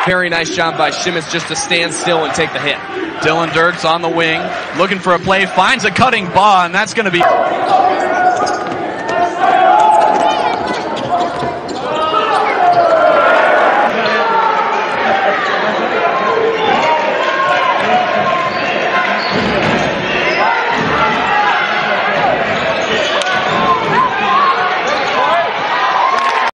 Very nice job by Shimitz just to stand still and take the hit. Dylan Dirks on the wing, looking for a play, finds a cutting ball, and that's going to be...